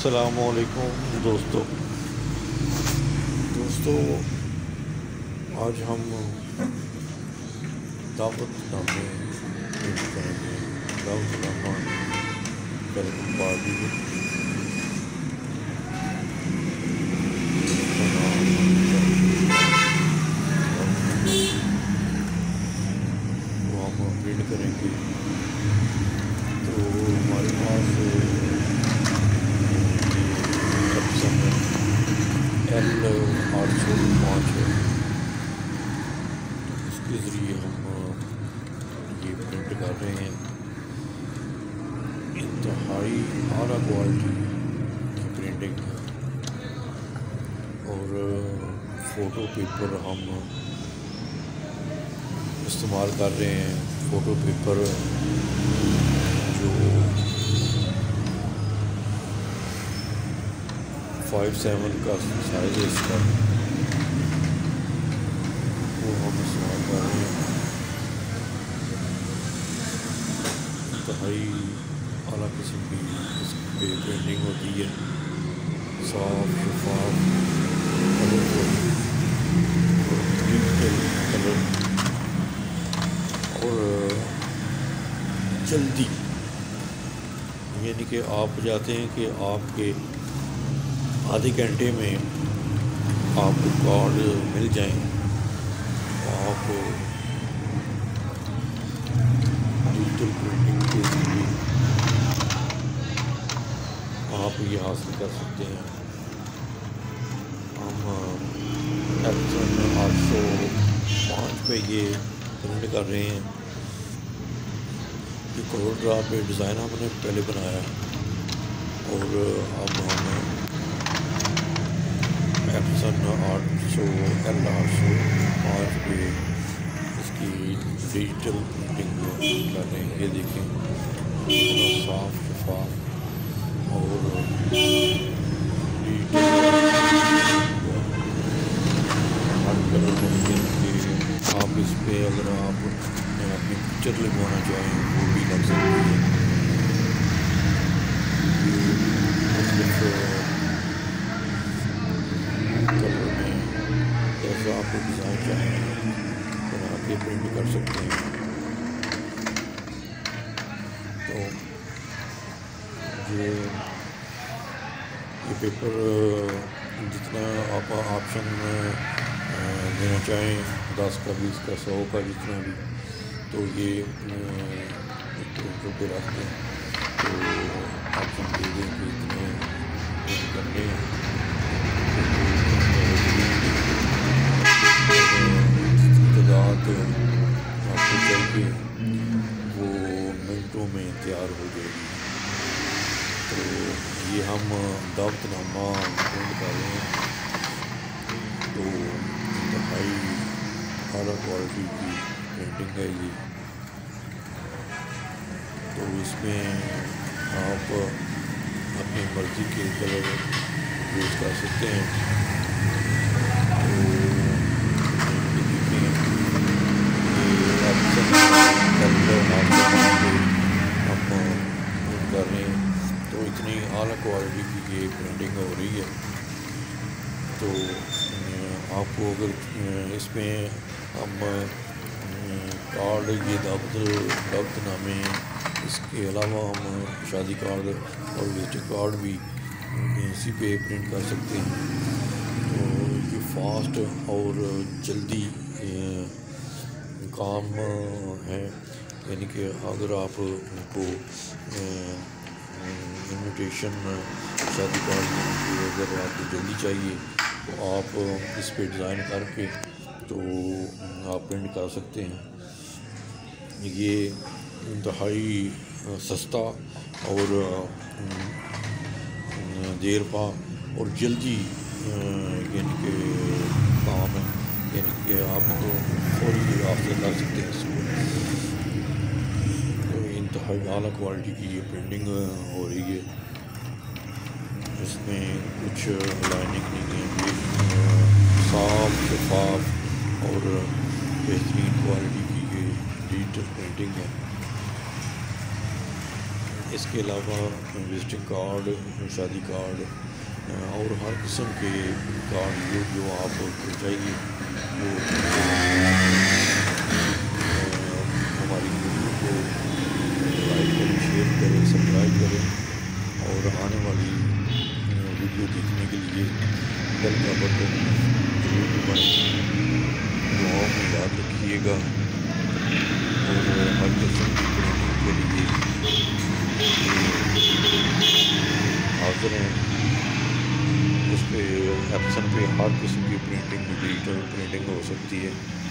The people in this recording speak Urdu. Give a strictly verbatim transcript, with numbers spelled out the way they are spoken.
السلام علیکم دوستو دوستو آج ہم دعوت نامے پیش کریں گے۔ دعوت نامہ ویلکم پارٹی کا نام وہ ہم پرنٹ کریں گے۔ تو ہمارے پاس ایل آٹھ سو پانچ ہے، تو اس کے ذریعے ہم یہ پرنٹ کر رہے ہیں۔ انتہائی اعلیٰ کوالٹی کی پرنٹنگ ہے اور فوٹو پیپر ہم استعمال کر رہے ہیں۔ فوٹو پیپر جو فائیو سیون کا سائز ہے اس کا، وہ ہم استعمال کر رہے ہیں۔ انتہائی اعلیٰ قسم کی اس پہ پرنٹنگ ہوتی ہے، صاف شفاف کلرفل اور ڈیجیٹل کلر اور جلدی، یعنی کہ آپ چاہتے ہیں کہ آپ کے آدھے گھنٹے میں آپ کو کارڈ مل جائیں، آپ ڈیجیٹل پرنٹنگ کے ذریعے آپ یہ حاصل کر سکتے ہیں۔ ہم ایپسن آٹھ سو پانچ پہ یہ پرنٹ کر رہے ہیں۔ یہ کروڑ ڈرا پہ ڈیزائن ہم نے پہلے بنایا اور اب ہم ایپسن آٹھ سو ایل آٹھ سو پانچ پہ اس کی ڈیجیٹل پرنٹنگ کر رہے ہیں۔ یہ دیکھیں اتنا صاف شفاف اور ڈیجیٹل ہر کلر ممکن کہ آپ اس پہ اگر آپ اپنی پکچر لگوانا چاہیں وہ بھی لگ سکتی ہے۔ مختلف کلر میں جیسا آپ کو ڈیزائن چاہیں بنا کے پرنٹ کر سکتے ہیں۔ تو یہ یہ پیپر جتنا آپ آپشن دینا چاہیں، دس کا بیس کا سو کا جتنا بھی، تو یہ پرنٹر پہ رکھ دیں تو آپشن دے دیں کہ اتنے پرنٹ کرنے ہیں۔ تعداد آپ کو چاہیے وہ منٹوں میں تیار ہو جائے گی۔ تو یہ ہم دعوت نامہ پرنٹ کر رہے ہیں، تو انتہائی اعلیٰ کوالٹی کی پرنٹنگ ہے یہ۔ تو اس میں آپ اپنی مرضی کے کلر یوز کر سکتے ہیں۔ ہم پرنٹ کر رہے ہیں تو اتنی اعلیٰ کوالٹی کی یہ پرنٹنگ ہو رہی ہے۔ تو آپ کو اگر اس میں ہم کارڈ یہ دعوت دعوت نامے، اس کے علاوہ ہم شادی کارڈ اور وزٹنگ کارڈ بھی اسی پہ پرنٹ کر سکتے ہیں۔ تو یہ فاسٹ اور جلدی کام ہے، یعنی کہ اگر آپ کو انویٹیشن شادی کارڈ اگر آپ کو جلدی چاہیے تو آپ اس پہ ڈیزائن کر کے تو آپ پرنٹ کر سکتے ہیں۔ یہ انتہائی سستا اور دیر پا اور جلدی یعنی کہ کام ہے، یعنی کہ آپ کو فوری حاصل کر سکتے ہیں اس کو۔ تو انتہائی اعلیٰ کوالٹی کی یہ پرنٹنگ ہو رہی ہے، اس میں کچھ لائننگ نہیں ہے، یہ صاف شفاف اور بہترین کوالٹی کی یہ ڈیجیٹل پرنٹنگ ہے۔ اس کے علاوہ وزٹنگ کارڈ، شادی کارڈ اور ہر قسم کے کارڈ جو جو آپ کو چاہیے وہ ہماری ویڈیو کو لائک کریں، شیئر کریں، سبسکرائب کریں اور آنے والی ویڈیو دیکھنے کے لیے بیل کا بٹن ضرور دبائیں۔ دعاؤں میں یاد رکھیے گا اور ہر قسم کی پرنٹنگ کے لیے حاضر ہیں۔ اس پہ ایپسن پہ ہر قسم کی پرنٹنگ ڈیجیٹل پرنٹنگ ہو سکتی ہے۔